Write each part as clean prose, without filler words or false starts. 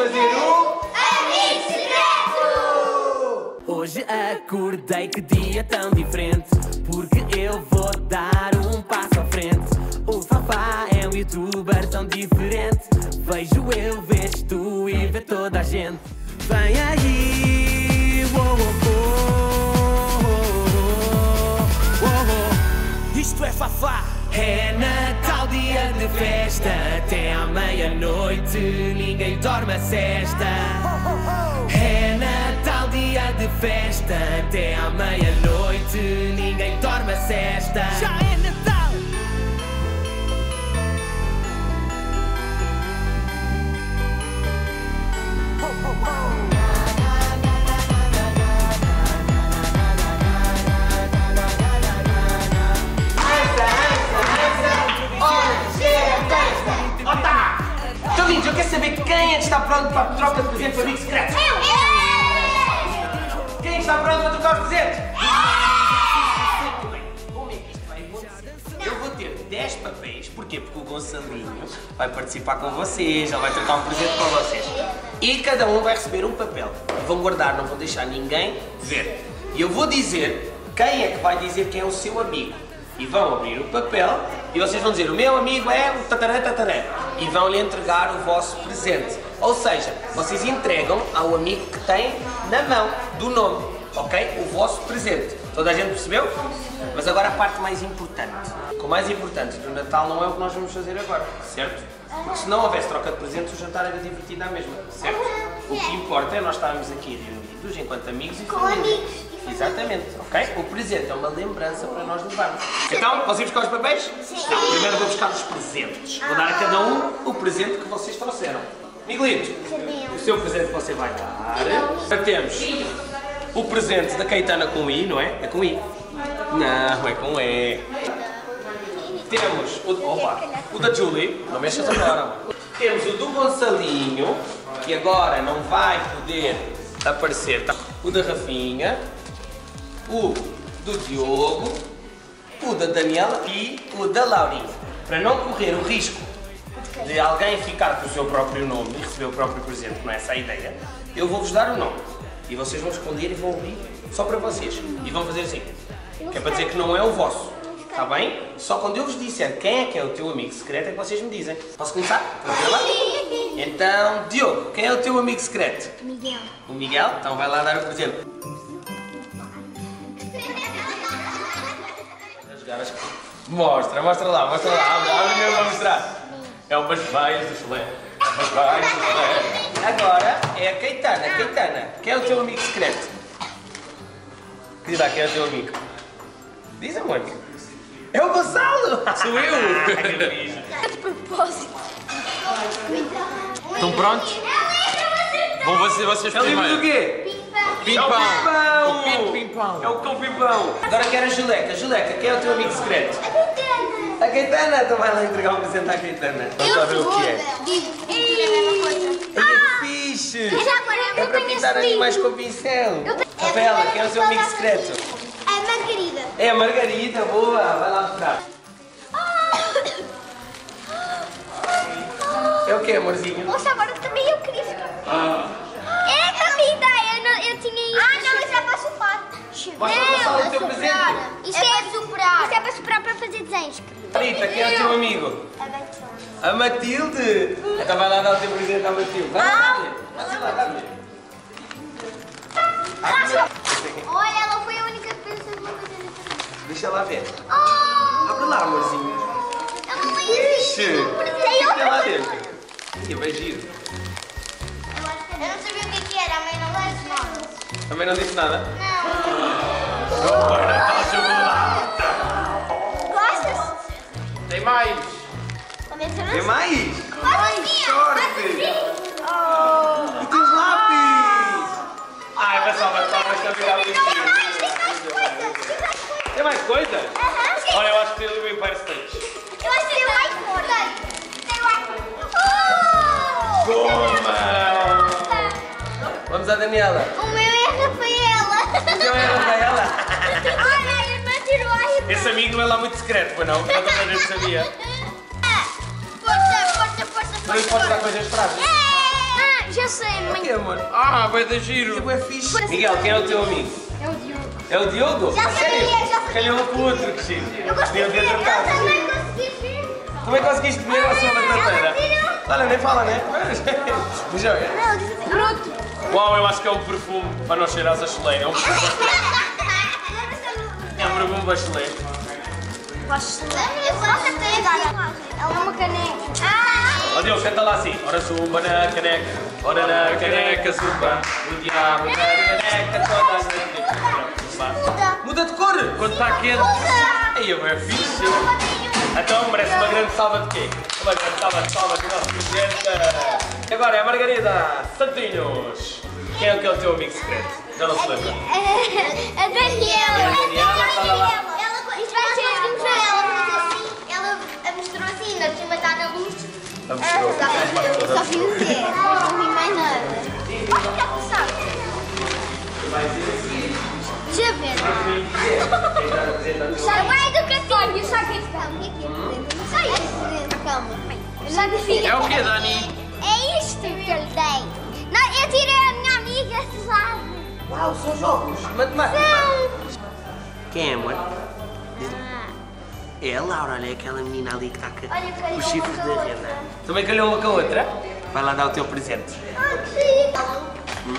fazer o Amigo Secreto! Hoje acordei, que dia tão diferente, porque eu vou dar um passo à frente. O Fafá é um youtuber tão diferente. Vejo eu, vês tu e vê toda a gente. Vem aí, oh, oh, oh, oh, oh. Isto é Fafá. É Natal, dia de festa, até à meia-noite ninguém dorme a cesta. É Natal, dia de festa, até à meia-noite ninguém dorme a cesta. Já é Natal! Eu quero saber quem é que está pronto para a troca de presentes para o Amigo Secreto. Quem está pronto para trocar os presentes? Como é que isto vai acontecer? Eu vou ter 10 papéis. Porquê? Porque o Gonçalinho vai participar com vocês, ele vai trocar um presente para vocês. E cada um vai receber um papel. Vão guardar, não vão deixar ninguém ver. E eu vou dizer quem é que vai dizer quem é o seu amigo. E vão abrir o papel e vocês vão dizer: o meu amigo é o tatarã tatarã. E vão lhe entregar o vosso presente. Ou seja, vocês entregam ao amigo que tem na mão do nome, ok? O vosso presente. Toda a gente percebeu? Mas agora a parte mais importante. O mais importante do Natal não é o que nós vamos fazer agora, certo? Porque se não houvesse troca de presentes, o jantar era divertido à mesma, certo? O que importa é nós estarmos aqui reunidos enquanto amigos e família. Exatamente, ok? O presente é uma lembrança para nós levarmos. Então, posso ir buscar os papéis? Sim. Não, primeiro vou buscar os presentes. Vou dar a cada um o presente que vocês trouxeram. Miguelito, o seu presente você vai dar. Já temos o presente da Caetana com I, não é? É com I. Não, é com E. Temos o da Julie, não mexas agora. Temos o do Gonçalinho, que agora não vai poder aparecer. O da Rafinha, o do Diogo, o da Daniela e o da Laurinha. Para não correr o risco de alguém ficar com o seu próprio nome e receber o próprio presente, não é essa a ideia, eu vou-vos dar o nome. E vocês vão esconder e vão abrir só para vocês. E vão fazer assim, que é para dizer que não é o vosso. Está bem? Só quando eu vos disser quem é o teu amigo secreto é que vocês me dizem. Posso começar? Então, Diogo, quem é o teu amigo secreto? Miguel. O Miguel? Então vai lá dar o presente. Mostra lá, abre mesmo a mostrar. É umas vaias do chulé. Umas vaias do chulé. Agora é a Caetana. Caetana, quem é o teu amigo secreto? Diz lá quem é o teu amigo. Diz, amor. É o Gonçalo! Sou eu! De propósito. Estão prontos? Vvão vocês É o livro do primeiro. quê? Pimpão! Pimpão! O Pinto Pimpão! É o cão Pimpão! Agora quero a Juleca. Juleca, quem é o teu amigo secreto? A Caetana! Então vai lá entregar um presente à Caetana. Vamos lá ver o que é. Que fixe! É para pintar animais com pincel. Rafaela, quem é o seu amigo secreto? É Margarida. É a Margarida, boa! Vai lá mostrar. É o que, amorzinho? Poxa, agora também eu queria ficar. É a minha ideia, eu tinha isso. Ah, não, mas já posso chupar. Mostra ao Gonçalo o teu presente. Isso é para superar. Isso é para superar para fazer desenhos. Rita, quem é o teu amigo? A Betão. A Matilde! Então vai lá dar o teu presente à Matilde. Vai lá ver. Vai lá, vai ver. Olha, ela foi a única que pensou numa coisa diferente. Deixa lá ver. Oh! Abre lá, amorzinho. Ela não é Ixi! Tem O que é lá outra. dentro? Ih, vai giro. Eu não sabia o que era, a mãe não disse nada. Também não disse nada? Não. Gostas? Tem mais! Tem mais? Ai, sorte! E tens lápis! Ai, vai só virar o vestido. Tem mais coisa? Olha, eu acho que tem ali o Empire State. Eu acho que tem o iPhone. Tem o iPhone. Toma! Vamos à Daniela. O meu é a Rafaela. O teu é a Rafaela? Olha, a irmã tirou a irmã. Esse amigo não é lá muito secreto, pois não? Toda a gente sabia. Força, força, força, Não lhe força. podes dar coisas frágeis. Já sei, mãe. O que, amor? Ah, vai dar giro. É fixe. Miguel, quem é o teu amigo? É o Diogo. É o Diogo? Já A sério? sabia, já sabia. Calhou um com o outro, Cristina. Eu gosto de Meu ver, Deus, eu também consegui ver. Como é que conseguiste ver a sua batateira? Olha, nem fala, né? Mas joga. Não, disse assim, bruto. Uau, eu acho que é um perfume para não cheirar a chaleira. É um perfume bastante. Posso pegar? É uma caneca. Ó Diogo, canta lá assim. Ora zumba na caneca, ora na caneca zumba. O diabo na caneca toda a gente. Muda de cor quando está quente. Aí é fixe. Então merece uma grande salva de quê? Uma grande salva de palmas do nosso presidente. E agora é a Margarida Santinhos. Quem é que é o teu amigo secreto? Já não se lembra? A Daniela. Fala lá. Isto vai ser assim para ela, mas assim, ela mostrou assim, na cima está na luz. Só vi o quê? Não vi mais nada. Olha o que é que sabe? Deixa eu ver. Vai educativo. Eu sabe o que é que calma. O que é que é? Não sei isso. Calma. Já defini. É o quê, Dani? É isto que eu lhe dei. Não, eu tirei a minha amiga, sabe? Uau, são jogos. Matemática. Quem é, amor? É a Laura, olha aquela menina ali que está com os chifres da renda. Também calhou uma com a outra? Vai lá dar o teu presente. Ah, que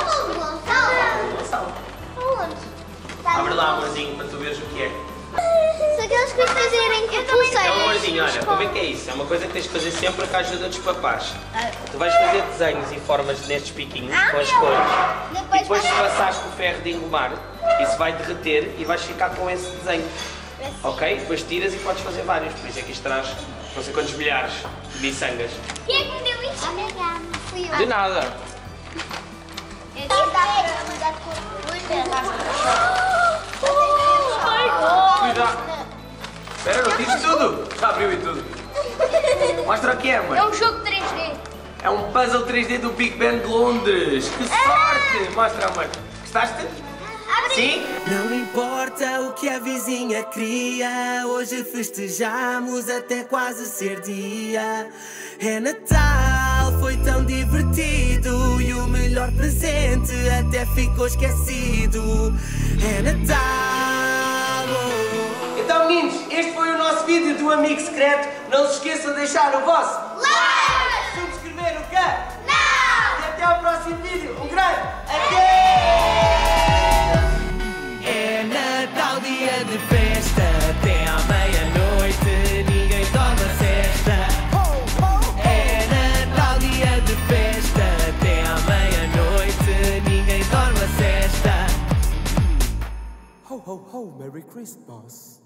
Onde? Abre lá, amorzinho, para tu veres o que é. São aquelas coisas que fazerem com pulseiras. É um amorzinho, olha, como é que é isso? É uma coisa que tens de fazer sempre com a ajuda dos papás. Tu vais fazer desenhos e formas nestes piquinhos, com as cores. E depois se passares com o ferro de engomar, isso vai derreter e vais ficar com esse desenho. Ok? Depois tiras e podes fazer vários. Por isso é que isto traz não sei quantos milhares de miçangas. Quem é que me deu isto? Obrigada. Fui eu. De nada. Cuidado! Espera, não tires tudo! Já abriu e tudo. Mostra o que é, mano. É um jogo 3D. É um puzzle 3D do Big Ben de Londres. Que sorte! Mostra, mano. Gostaste? Sim? Não importa o que a vizinha cria, hoje festejamos até quase ser dia. É Natal, foi tão divertido e o melhor presente até ficou esquecido. É Natal. Então, meninos, este foi o nosso vídeo do Amigo Secreto. Não se esqueçam de deixar o vosso Like! subscrever o quê? Não! E até ao próximo vídeo. Um grande adeus! É Natal, dia de festa, até à meia-noite ninguém dorme a cesta. É Natal, dia de festa, até à meia-noite ninguém dorme a cesta. Ho, ho, ho, Merry Christmas.